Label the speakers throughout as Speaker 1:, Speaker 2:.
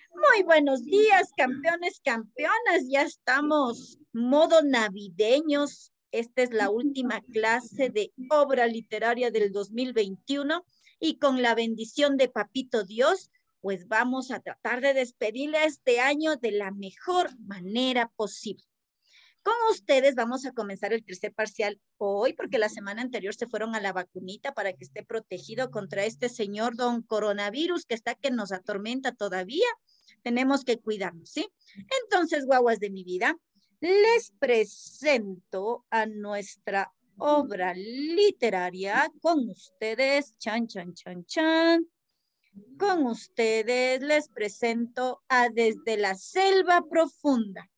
Speaker 1: Muy buenos días, campeones, campeonas. Ya estamos modo navideños. Esta es la última clase de obra literaria del 2021 y con la bendición de Papito Dios, pues vamos a tratar de despedirle a este año de la mejor manera posible. Con ustedes vamos a comenzar el tercer parcial hoy, porque la semana anterior se fueron a la vacunita para que esté protegido contra este señor don coronavirus que está que nos atormenta todavía. Tenemos que cuidarnos, ¿sí? Entonces, guaguas de mi vida, les presento a nuestra obra literaria con ustedes. Chan, chan, chan, chan. Con ustedes les presento a Desde la Selva Profunda,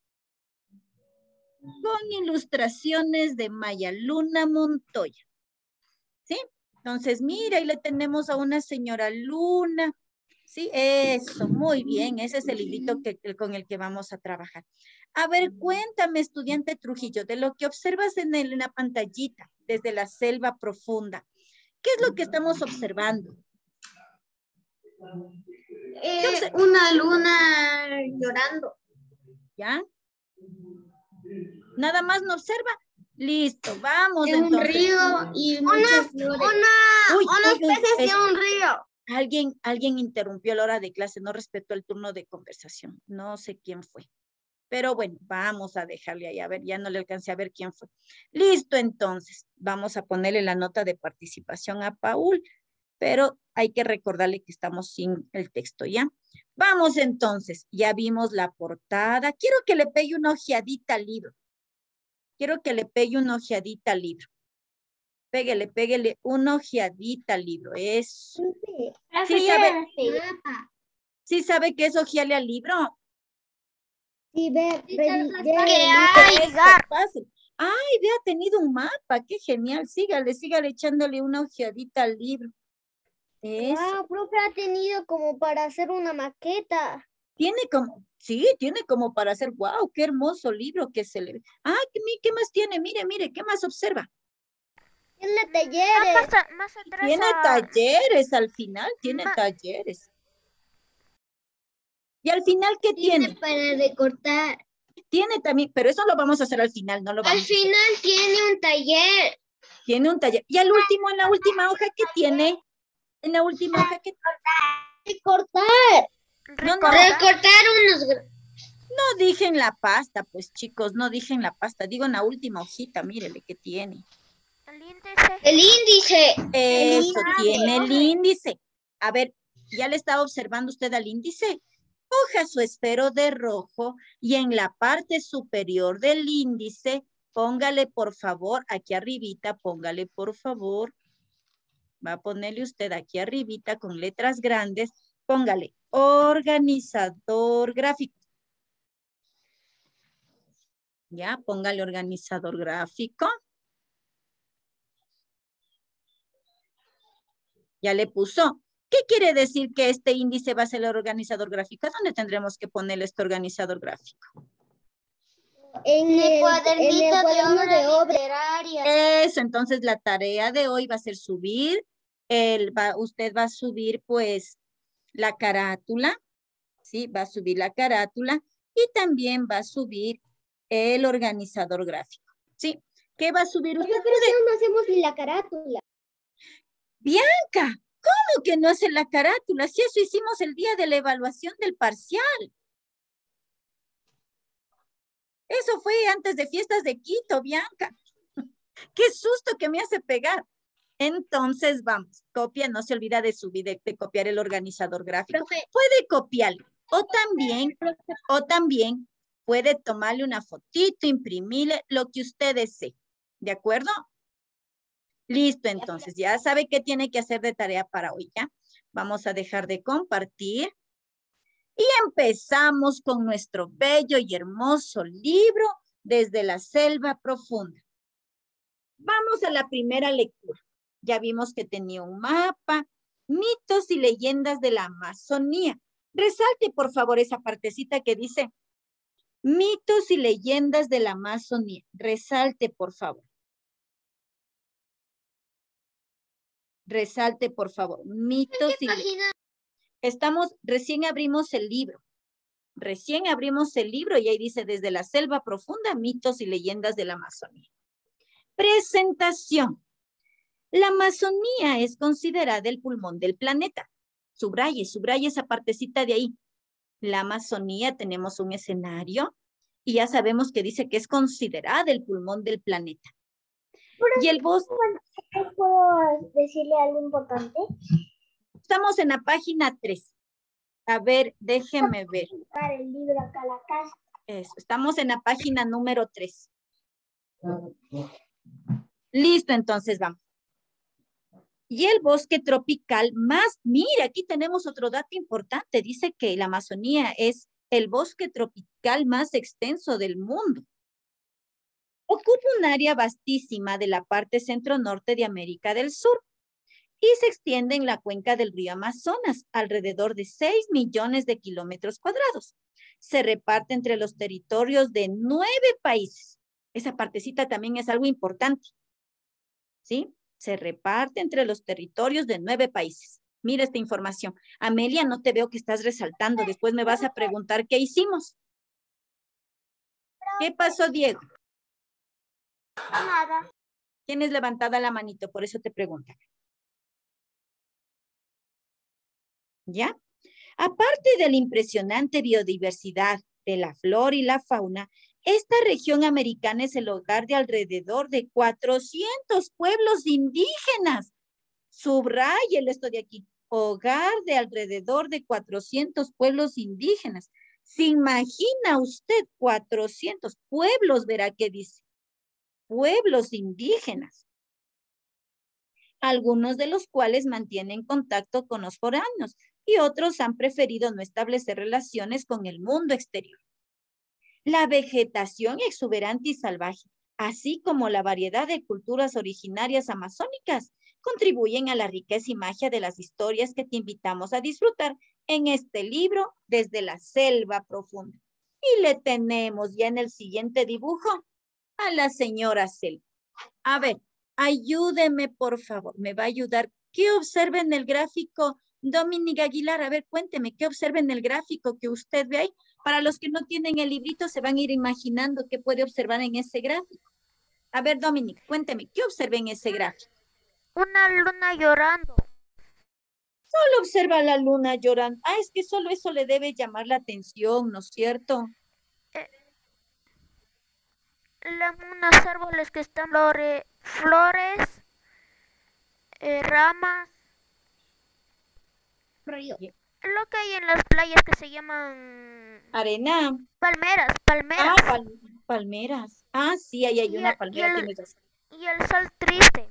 Speaker 1: con ilustraciones de Maya Luna Montoya. ¿Sí? Entonces, mira, ahí le tenemos a una señora Luna. Sí, eso, muy bien. Ese es el librito con el que vamos a trabajar. A ver, cuéntame, estudiante Trujillo, de lo que observas en la pantallita, desde la selva profunda. ¿Qué es lo que estamos observando?
Speaker 2: Una luna llorando.
Speaker 1: ¿Ya? Nada más no observa. Listo, vamos
Speaker 2: en
Speaker 1: entonces.
Speaker 2: Un río y muchas flores. Unos peces y un río.
Speaker 1: Alguien interrumpió la hora de clase, no respetó el turno de conversación. No sé quién fue. Pero bueno, vamos a dejarle ahí. A ver, ya no le alcancé a ver quién fue. Listo, entonces. Vamos a ponerle la nota de participación a Paul. Pero hay que recordarle que estamos sin el texto, ¿ya? Vamos entonces. Ya vimos la portada. Quiero que le pegue una ojeadita al libro. Quiero que le pegue una ojeadita al libro. Péguele una ojeadita al libro. Eso. ¿Sí sabe qué es ojearle al libro?
Speaker 2: Sí, ver.
Speaker 1: Ay, vea, ha tenido un mapa. Qué genial. Sígale echándole una ojeadita al libro. Eso.
Speaker 2: Profe, ha tenido como para hacer una maqueta.
Speaker 1: Tiene como para hacer, wow, qué hermoso libro que se le ve. Ah, ¿qué más tiene? Mire, ¿qué más observa?
Speaker 2: Tiene talleres.
Speaker 3: Más atrás
Speaker 1: Tiene talleres, al final tiene talleres. Y al final, ¿qué tiene?
Speaker 2: Para recortar.
Speaker 1: Tiene también, pero eso lo vamos a hacer al final, no lo vamos a hacer.
Speaker 2: Al final tiene un taller.
Speaker 1: Tiene un taller. Y al último, en la última hoja, ¿qué tiene? En la última hoja, ¿qué tiene?
Speaker 2: Recortar. Recortar unos.
Speaker 1: No dije en la pasta, pues chicos, no dije en la pasta. Digo en la última hojita, mírele qué tiene.
Speaker 2: El índice.
Speaker 1: Eso, tiene el índice. A ver, ¿ya le estaba observando usted al índice? Coja su esfero de rojo y en la parte superior del índice, póngale por favor, aquí arribita, póngale por favor. Va a ponerle usted aquí arribita con letras grandes, póngale organizador gráfico. Ya, póngale organizador gráfico. Ya le puso. ¿Qué quiere decir que este índice va a ser el organizador gráfico? ¿Dónde tendremos que ponerle este organizador gráfico?
Speaker 2: En el cuaderno de obra literaria.
Speaker 1: Eso, entonces la tarea de hoy va a ser subir, usted va a subir pues la carátula, ¿sí? Va a subir la carátula y también va a subir el organizador gráfico, ¿sí? ¿Qué va a subir usted?
Speaker 2: Pero si aún no hacemos ni la carátula.
Speaker 1: Bianca, ¿cómo que no hace la carátula? Si eso hicimos el día de la evaluación del parcial. Eso fue antes de fiestas de Quito, Bianca. Qué susto que me hace pegar. Entonces, vamos, copia, no se olvida de subir, de copiar el organizador gráfico. Puede copiarlo. O también puede tomarle una fotito, imprimirle, lo que usted desee. ¿De acuerdo? Listo, entonces, ya sabe qué tiene que hacer de tarea para hoy, ¿ya? Vamos a dejar de compartir. Y empezamos con nuestro bello y hermoso libro, Desde la Selva Profunda. Vamos a la primera lectura. Ya vimos que tenía un mapa, mitos y leyendas de la Amazonía. Resalte, por favor, esa partecita que dice mitos y leyendas de la Amazonía. Resalte, por favor. Resalte, por favor. Mitos y leyendas. Recién abrimos el libro. Recién abrimos el libro y ahí dice desde la selva profunda, mitos y leyendas de la Amazonía. Presentación. La Amazonía es considerada el pulmón del planeta. Subraye esa partecita de ahí. La Amazonía, tenemos un escenario y ya sabemos que dice que es considerada el pulmón del planeta. Y el bosque...
Speaker 2: ¿Puedo decirle algo importante?
Speaker 1: Estamos en la página 3. A ver, déjeme ver.
Speaker 2: El libro acá a la casa.
Speaker 1: Eso, estamos en la página número 3. Listo, entonces vamos. Y el bosque tropical más, mire, aquí tenemos otro dato importante. Dice que la Amazonía es el bosque tropical más extenso del mundo. Ocupa un área vastísima de la parte centro-norte de América del Sur y se extiende en la cuenca del río Amazonas, alrededor de 6 millones de kilómetros cuadrados. Se reparte entre los territorios de 9 países. Esa partecita también es algo importante. ¿Sí? Se reparte entre los territorios de 9 países. Mira esta información. Amelia, no te veo que estás resaltando. Después me vas a preguntar qué hicimos. ¿Qué pasó, Diego?
Speaker 2: Nada.
Speaker 1: Tienes levantada la manito, por eso te pregunto. ¿Ya? Aparte de la impresionante biodiversidad de la flora y la fauna, esta región americana es el hogar de alrededor de 400 pueblos indígenas. Subráyelo esto de aquí. Hogar de alrededor de 400 pueblos indígenas. ¿Se imagina usted 400 pueblos? Verá qué dice. Pueblos indígenas. Algunos de los cuales mantienen contacto con los foráneos y otros han preferido no establecer relaciones con el mundo exterior. La vegetación exuberante y salvaje, así como la variedad de culturas originarias amazónicas, contribuyen a la riqueza y magia de las historias que te invitamos a disfrutar en este libro Desde la Selva Profunda. Y le tenemos ya en el siguiente dibujo a la señora Selva. A ver, ayúdeme por favor, me va a ayudar. ¿Qué observa en el gráfico, Dominique Aguilar? A ver, cuénteme, ¿qué observa en el gráfico que usted ve ahí? Para los que no tienen el librito, se van a ir imaginando qué puede observar en ese gráfico. A ver, Dominique, cuénteme, ¿qué observa en ese gráfico?
Speaker 2: Una luna llorando.
Speaker 1: Solo observa la luna llorando. Ah, es que solo eso le debe llamar la atención, ¿no es cierto?
Speaker 2: Unos árboles que están flores, ramas.
Speaker 1: Río.
Speaker 2: Lo que hay en las playas que se llaman...
Speaker 1: Arena.
Speaker 2: Palmeras.
Speaker 1: Ah, palmeras. Ah, sí, ahí hay una palmera.
Speaker 2: Y el sol triste.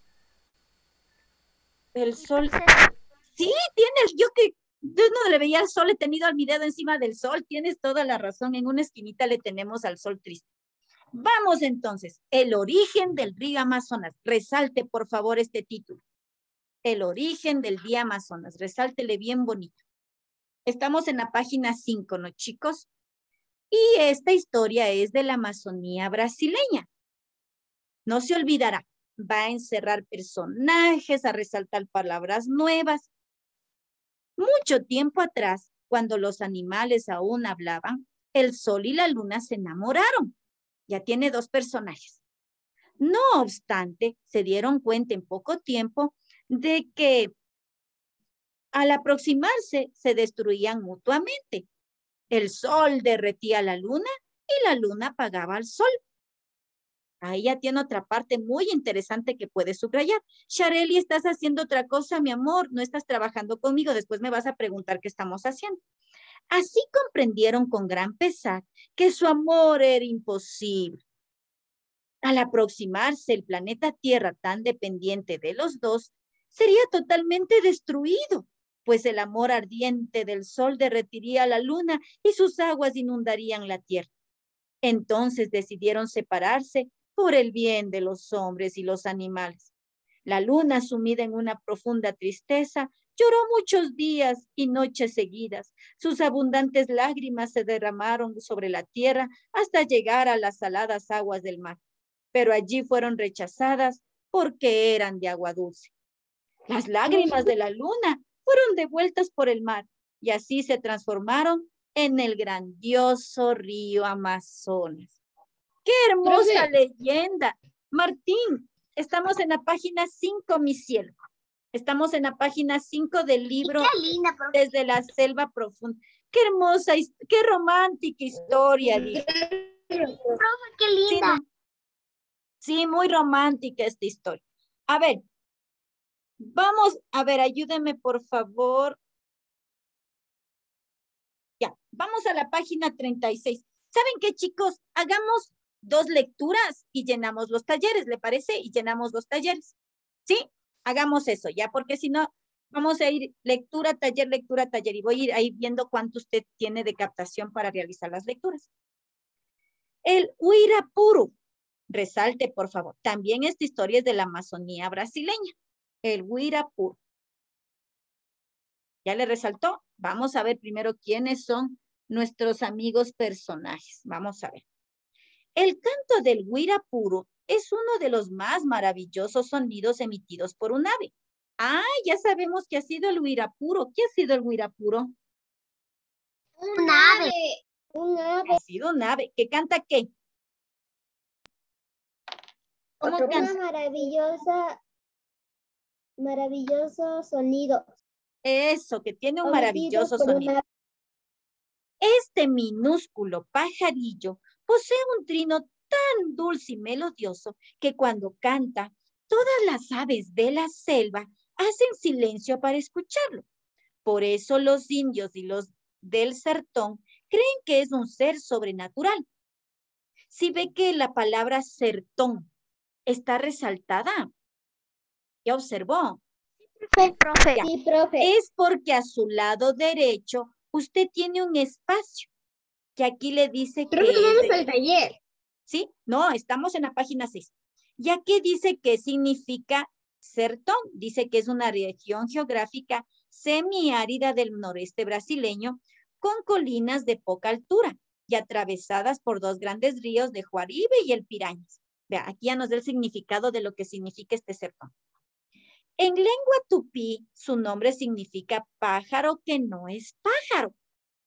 Speaker 1: El sol. Sí, tienes, yo no le veía al sol, he tenido al mi dedo encima del sol, tienes toda la razón, en una esquinita le tenemos al sol triste. Vamos entonces, el origen del río Amazonas. Resalte por favor este título. El origen del río Amazonas, resáltele bien bonito. Estamos en la página 5, ¿no, chicos? Y esta historia es de la Amazonía brasileña. No se olvidará, va a encerrar personajes, a resaltar palabras nuevas. Mucho tiempo atrás, cuando los animales aún hablaban, el sol y la luna se enamoraron. Ya tiene 2 personajes. No obstante, se dieron cuenta en poco tiempo de que al aproximarse se destruían mutuamente. El sol derretía a la luna y la luna apagaba al sol. Ahí ya tiene otra parte muy interesante que puedes subrayar. Shareli, ¿estás haciendo otra cosa, mi amor? No estás trabajando conmigo. Después me vas a preguntar qué estamos haciendo. Así comprendieron con gran pesar que su amor era imposible. Al aproximarse el planeta Tierra tan dependiente de los dos, sería totalmente destruido, pues el amor ardiente del sol derretiría la luna y sus aguas inundarían la tierra. Entonces decidieron separarse por el bien de los hombres y los animales. La luna, sumida en una profunda tristeza, lloró muchos días y noches seguidas. Sus abundantes lágrimas se derramaron sobre la tierra hasta llegar a las saladas aguas del mar, pero allí fueron rechazadas porque eran de agua dulce. Las lágrimas de la luna fueron devueltas por el mar y así se transformaron en el grandioso río Amazonas. ¡Qué hermosa leyenda! Martín, estamos en la página 5, mi cielo. Estamos en la página 5 del libro
Speaker 2: Qué linda, profe.
Speaker 1: Desde la selva profunda. ¡Qué hermosa, qué romántica historia! Dije.
Speaker 2: Profe, qué linda.
Speaker 1: Sí, muy romántica esta historia. A ver, vamos, a ver, ayúdenme por favor. Ya, vamos a la página 36. ¿Saben qué, chicos? Hagamos 2 lecturas y llenamos los talleres, ¿le parece? Y llenamos los talleres. ¿Sí? Hagamos eso, ya, porque si no, vamos a ir lectura, taller, y voy a ir ahí viendo cuánto usted tiene de captación para realizar las lecturas. El Uirapuru. Resalte, por favor. También esta historia es de la Amazonía brasileña. El Uirapuru. ¿Ya le resaltó? Vamos a ver primero quiénes son nuestros amigos personajes. Vamos a ver. El canto del Uirapuru es uno de los más maravillosos sonidos emitidos por un ave. Ah, ya sabemos que ha sido el Uirapuru. ¿Qué ha sido el Uirapuru?
Speaker 2: Un ave. Un ave.
Speaker 1: Ha sido un ave. ¿Que canta qué? ¿Cómo canta?
Speaker 2: Una maravilloso sonido.
Speaker 1: Eso, que tiene un maravilloso sonido. Este minúsculo pajarillo posee un trino tan dulce y melodioso que cuando canta, todas las aves de la selva hacen silencio para escucharlo. Por eso los indios y los del sertón creen que es un ser sobrenatural. Si ve que la palabra sertón está resaltada, ¿ya observó?
Speaker 2: Sí, profe.
Speaker 1: Sí, profe. Es porque a su lado derecho usted tiene un espacio que aquí le dice que
Speaker 2: vamos al taller.
Speaker 1: ¿Sí? No, estamos en la página 6. Y aquí dice que significa sertón. Dice que es una región geográfica semiárida del noreste brasileño con colinas de poca altura y atravesadas por 2 grandes ríos de Juaribe y el Pirañas. Vea, aquí ya nos da el significado de lo que significa este sertón. En lengua tupí, su nombre significa pájaro que no es pájaro.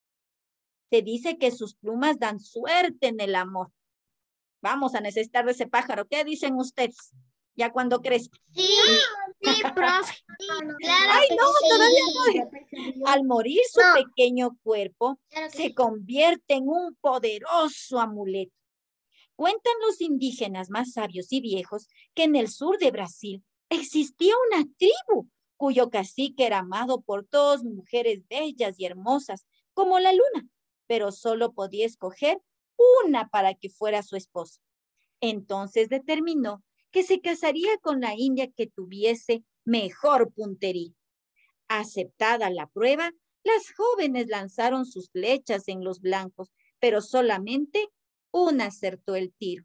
Speaker 1: Se dice que sus plumas dan suerte en el amor. Vamos a necesitar de ese pájaro. ¿Qué dicen ustedes? Ya cuando crezca.
Speaker 2: Sí, sí, profe. Claro.
Speaker 1: Ay, no, todavía no. Al morir su pequeño cuerpo, se convierte en un poderoso amuleto. Cuentan los indígenas más sabios y viejos que en el sur de Brasil existía una tribu cuyo cacique era amado por 2 mujeres bellas y hermosas como la luna, pero solo podía escoger una para que fuera su esposa. Entonces determinó que se casaría con la india que tuviese mejor puntería. Aceptada la prueba, las jóvenes lanzaron sus flechas en los blancos, pero solamente una acertó el tiro.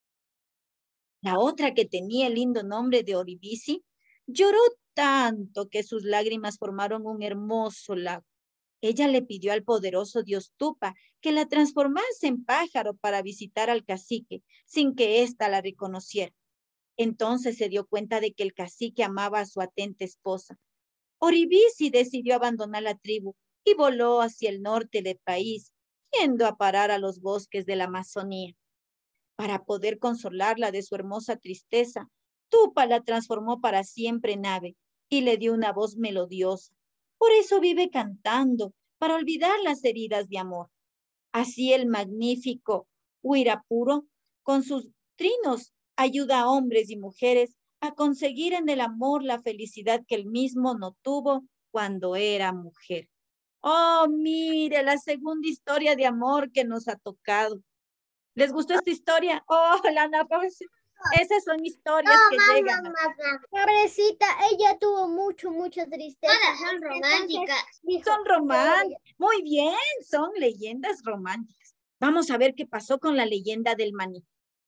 Speaker 1: La otra, que tenía el lindo nombre de Oribisi, lloró tanto que sus lágrimas formaron un hermoso lago. Ella le pidió al poderoso dios Tupa que la transformase en pájaro para visitar al cacique, sin que ésta la reconociera. Entonces se dio cuenta de que el cacique amaba a su atenta esposa. Oribisi decidió abandonar la tribu y voló hacia el norte del país, yendo a parar a los bosques de la Amazonía. Para poder consolarla de su hermosa tristeza, Tupa la transformó para siempre en ave y le dio una voz melodiosa. Por eso vive cantando, para olvidar las heridas de amor. Así el magnífico Uirapuru, con sus trinos, ayuda a hombres y mujeres a conseguir en el amor la felicidad que él mismo no tuvo cuando era mujer. Oh, mire, la segunda historia de amor que nos ha tocado. ¿Les gustó esta historia? Oh, Lana, pues, esas son historias que llegan.
Speaker 2: Pobrecita, ella tuvo mucha tristeza. Son románticas.
Speaker 1: Son románticas. Muy bien, son leyendas románticas. Vamos a ver qué pasó con la leyenda del maní.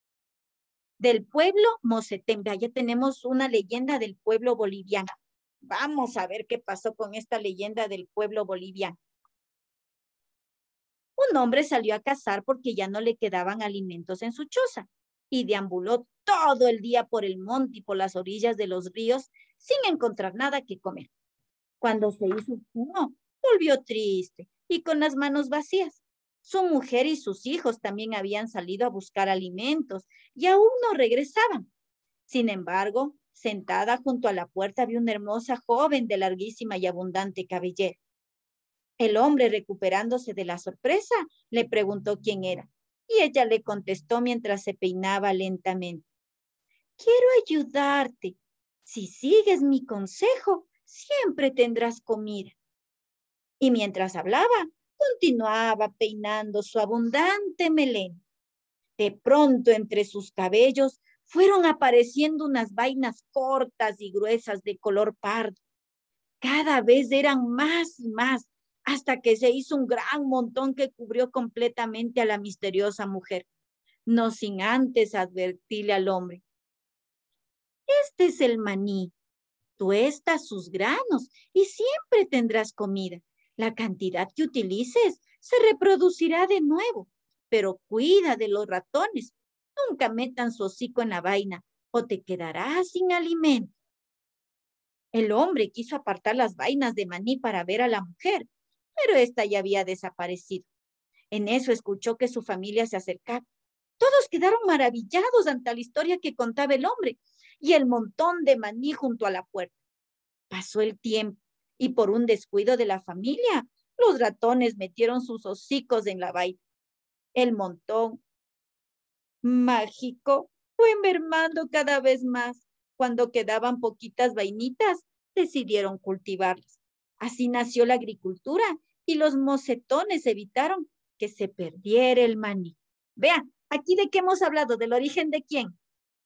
Speaker 1: Del pueblo Mocetembe. Ya tenemos una leyenda del pueblo boliviano. Vamos a ver qué pasó con esta leyenda del pueblo boliviano. Un hombre salió a cazar porque ya no le quedaban alimentos en su choza y deambuló todo el día por el monte y por las orillas de los ríos sin encontrar nada que comer. Cuando se hizo oscuro, volvió triste y con las manos vacías. Su mujer y sus hijos también habían salido a buscar alimentos y aún no regresaban. Sin embargo, sentada junto a la puerta vio una hermosa joven de larguísima y abundante cabellera. El hombre, recuperándose de la sorpresa, le preguntó quién era, y ella le contestó mientras se peinaba lentamente. Quiero ayudarte. Si sigues mi consejo, siempre tendrás comida. Y mientras hablaba, continuaba peinando su abundante melena. De pronto, entre sus cabellos, fueron apareciendo unas vainas cortas y gruesas de color pardo. Cada vez eran más y más, hasta que se hizo un gran montón que cubrió completamente a la misteriosa mujer, no sin antes advertirle al hombre. Este es el maní. Tuesta sus granos y siempre tendrás comida. La cantidad que utilices se reproducirá de nuevo, pero cuida de los ratones. Nunca metan su hocico en la vaina o te quedarás sin alimento. El hombre quiso apartar las vainas de maní para ver a la mujer, pero ésta ya había desaparecido. En eso escuchó que su familia se acercaba. Todos quedaron maravillados ante la historia que contaba el hombre y el montón de maní junto a la puerta. Pasó el tiempo y por un descuido de la familia, los ratones metieron sus hocicos en la vaina. El montón mágico fue mermando cada vez más. Cuando quedaban poquitas vainitas, decidieron cultivarlas. Así nació la agricultura y los mocetones evitaron que se perdiera el maní. Vean, aquí de qué hemos hablado, del origen de quién.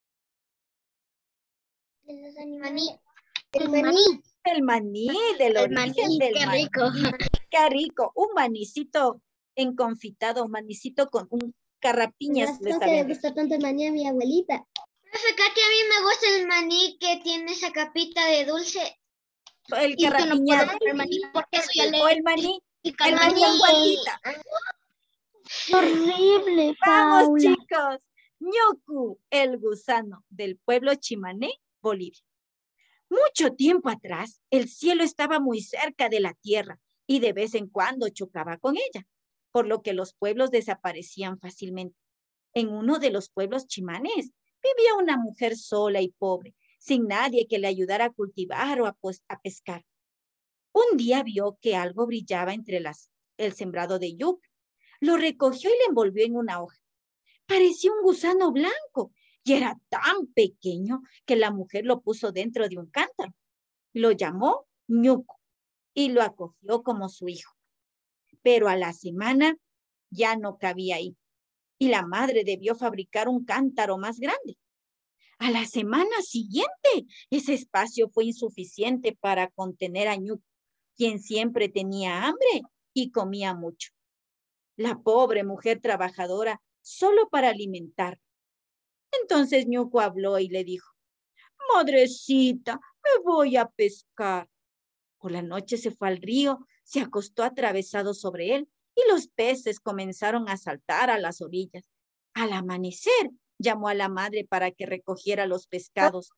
Speaker 2: De los animales. El maní.
Speaker 1: El maní, del origen
Speaker 2: maní,
Speaker 1: del
Speaker 2: qué
Speaker 1: maní.
Speaker 2: rico.
Speaker 1: Qué rico, un manicito enconfitado, un manicito con un carrapiñas.
Speaker 2: No le gusta tanto el maní a mi abuelita. Profe Katy, a mí me gusta el maní que tiene esa capita de dulce.
Speaker 1: El carrapiñado.
Speaker 2: No puedo maní porque soy alérgica.
Speaker 1: O el maní.
Speaker 2: El maní
Speaker 1: con guantita.
Speaker 2: Horrible,
Speaker 1: Vamos,
Speaker 2: Paula.
Speaker 1: chicos. Ñucu, el gusano del pueblo Chimané, Bolivia. Mucho tiempo atrás, el cielo estaba muy cerca de la tierra y de vez en cuando chocaba con ella, por lo que los pueblos desaparecían fácilmente. En uno de los pueblos chimanes vivía una mujer sola y pobre, sin nadie que le ayudara a cultivar o a pescar. Un día vio que algo brillaba entre el sembrado de yuca. Lo recogió y lo envolvió en una hoja. Parecía un gusano blanco y era tan pequeño que la mujer lo puso dentro de un cántaro. Lo llamó Ñuco y lo acogió como su hijo. Pero a la semana ya no cabía ahí y la madre debió fabricar un cántaro más grande. A la semana siguiente, ese espacio fue insuficiente para contener a Ñuco, quien siempre tenía hambre y comía mucho. La pobre mujer trabajadora solo para alimentar. Entonces Ñuco habló y le dijo, madrecita, me voy a pescar. Por la noche se fue al río, se acostó atravesado sobre él y los peces comenzaron a saltar a las orillas. Al amanecer, llamó a la madre para que recogiera los pescados.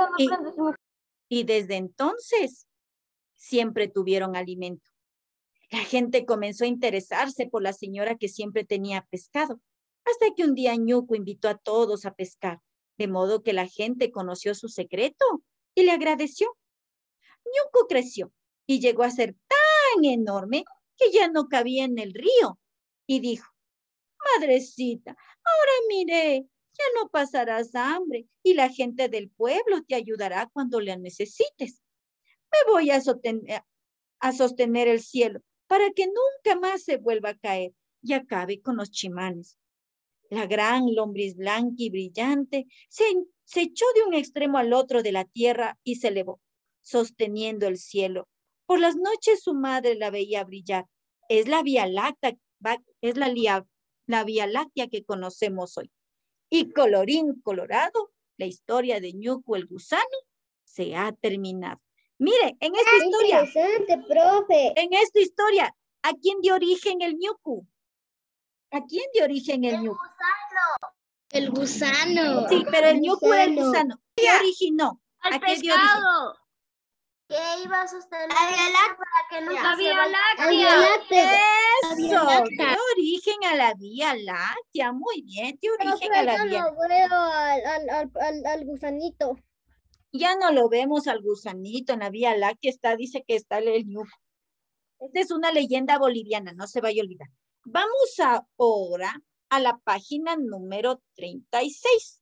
Speaker 1: Y desde entonces, siempre tuvieron alimento. La gente comenzó a interesarse por la señora que siempre tenía pescado, hasta que un día Ñuco invitó a todos a pescar, de modo que la gente conoció su secreto y le agradeció. Ñuco creció y llegó a ser tan enorme que ya no cabía en el río y dijo, madrecita, ahora miré, ya no pasarás hambre y la gente del pueblo te ayudará cuando la necesites. Me voy a sostener el cielo para que nunca más se vuelva a caer y acabe con los chimanes. La gran lombriz blanca y brillante se echó de un extremo al otro de la tierra y se elevó, sosteniendo el cielo. Por las noches su madre la veía brillar. Es la Vía Láctea, la Vía Láctea que conocemos hoy. Y colorín colorado, la historia de Ñuco el gusano se ha terminado. Mire, en esta historia.
Speaker 2: Interesante, profe.
Speaker 1: En esta historia, ¿a quién dio origen el Ñuco? ¿A quién dio origen el Ñuco?
Speaker 2: El gusano.
Speaker 1: Sí, pero el Ñuco era el gusano. ¿Qué originó?
Speaker 2: El
Speaker 1: ¿A qué dio origen?
Speaker 2: pescado.
Speaker 3: Que iba a sostener
Speaker 2: La Vía Láctea.
Speaker 3: para que nunca
Speaker 4: La
Speaker 3: se
Speaker 4: Vía
Speaker 3: vaya.
Speaker 2: La Vía Láctea. La Vía
Speaker 1: Eso,
Speaker 2: Láctea.
Speaker 1: dio origen a la Vía Láctea. Muy bien, dio origen a la
Speaker 4: Profe, yo
Speaker 1: Vía.
Speaker 4: no veo al gusanito.
Speaker 1: Ya no lo vemos al gusanito en la Vía Láctea, dice que está el ñuco. Esta es una leyenda boliviana, no se vaya a olvidar. Vamos ahora a la página número 36.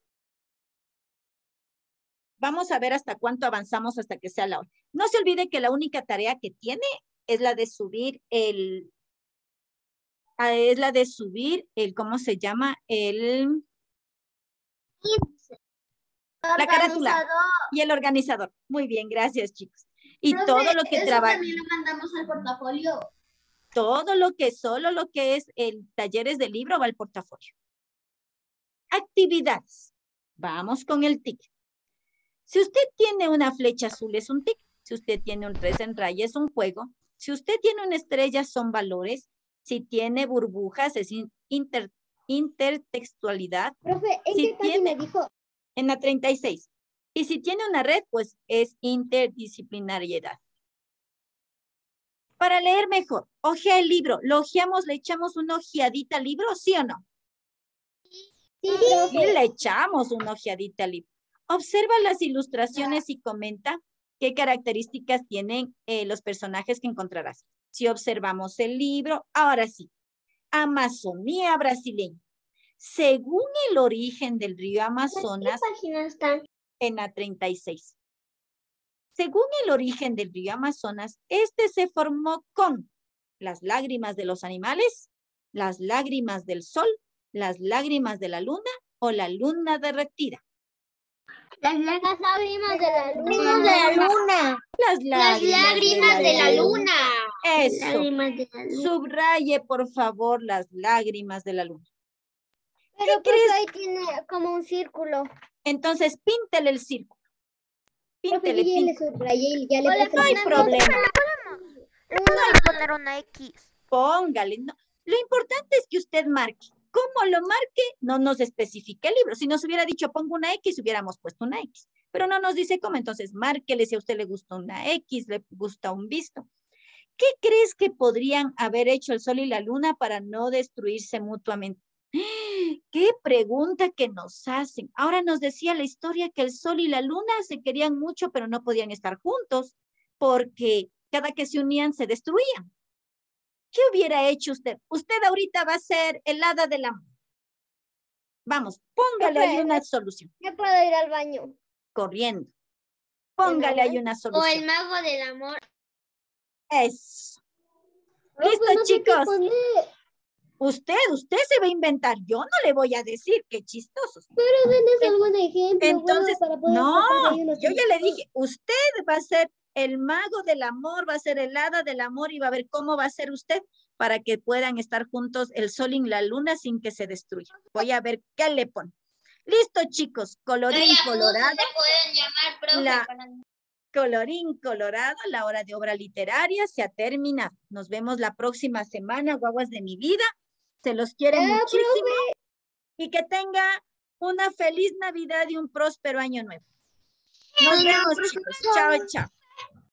Speaker 1: Vamos a ver hasta cuánto avanzamos hasta que sea la hora. No se olvide que la única tarea que tiene es la de subir ¿cómo se llama? La carátula y el organizador. Muy bien, gracias, chicos. Y
Speaker 2: Profe,
Speaker 1: todo lo que
Speaker 2: eso
Speaker 1: trabaja.
Speaker 2: también lo mandamos al portafolio.
Speaker 1: Solo lo que es el talleres de libro va al portafolio. Actividades. Vamos con el tic. Si usted tiene una flecha azul es un tic. Si usted tiene un 3 en raya es un juego. Si usted tiene una estrella son valores. Si tiene burbujas es intertextualidad.
Speaker 4: Profe, ¿en
Speaker 1: Si
Speaker 4: qué página dijo?
Speaker 1: En la 36. Y si tiene una red, pues es interdisciplinariedad. Para leer mejor, ojea el libro. ¿Lo ojeamos, le echamos una ojeadita al libro, sí o no?
Speaker 4: Sí,
Speaker 1: Sí,
Speaker 4: profe.
Speaker 1: le echamos una ojeadita al libro. Observa las ilustraciones y comenta qué características tienen los personajes que encontrarás. Si observamos el libro, ahora sí. Amazonía brasileña. Según el origen del río Amazonas,
Speaker 2: ¿Qué página están?
Speaker 1: en la 36. Según el origen del río Amazonas, este se formó con las lágrimas de los animales, las lágrimas del sol, las lágrimas de la luna o la luna derretida.
Speaker 4: Las lágrimas de la
Speaker 2: luna.
Speaker 1: Las lágrimas
Speaker 2: de la luna.
Speaker 1: Eso.
Speaker 2: Lágrimas de la luna.
Speaker 1: Subraye, por favor, las lágrimas de la luna.
Speaker 4: Pero profe, ahí tiene como un círculo.
Speaker 1: Entonces, píntele el círculo.
Speaker 4: Profe,
Speaker 1: Píntele,
Speaker 4: yo ya le
Speaker 1: píntele.
Speaker 4: subrayé y ya le
Speaker 1: No
Speaker 4: puse
Speaker 1: hay problema.
Speaker 3: Pueden poner una X.
Speaker 1: Póngale. No. Lo importante es que usted marque. ¿Cómo lo marque? No nos especifica el libro. Si nos hubiera dicho pongo una X, hubiéramos puesto una X. Pero no nos dice cómo. Entonces, márquele si a usted le gusta una X, le gusta un visto. ¿Qué crees que podrían haber hecho el sol y la luna para no destruirse mutuamente? ¡Qué pregunta que nos hacen! Ahora nos decía la historia que el sol y la luna se querían mucho, pero no podían estar juntos porque cada que se unían se destruían. ¿Qué hubiera hecho usted? Usted ahorita va a ser el hada del amor. Vamos, póngale ahí una solución.
Speaker 4: ¿Ya puedo ir al baño?
Speaker 1: Corriendo. Póngale ahí una
Speaker 2: O
Speaker 1: solución.
Speaker 2: el mago del amor.
Speaker 1: Eso. ¿Listo,
Speaker 4: No sé qué
Speaker 1: chicos?
Speaker 4: poner.
Speaker 1: Usted se va a inventar. Yo no le voy a decir, qué chistosos.
Speaker 4: Pero denles algún ejemplo.
Speaker 1: Entonces,
Speaker 4: para poder
Speaker 1: no,
Speaker 4: sacar ahí una
Speaker 1: yo ya le
Speaker 4: solución.
Speaker 1: dije, usted va a ser el mago del amor, va a ser el hada del amor y va a ver cómo va a ser usted para que puedan estar juntos el sol y la luna sin que se destruya. Voy a ver qué le pone. Listo, chicos, colorín colorado.
Speaker 2: Te pueden llamar, profe.
Speaker 1: Colorín colorado, la hora de obra literaria se ha terminado. Nos vemos la próxima semana, guaguas de mi vida. Se los quiere muchísimo. Y que tenga una feliz Navidad y un próspero año nuevo. Nos vemos, chicos. Chao, chao.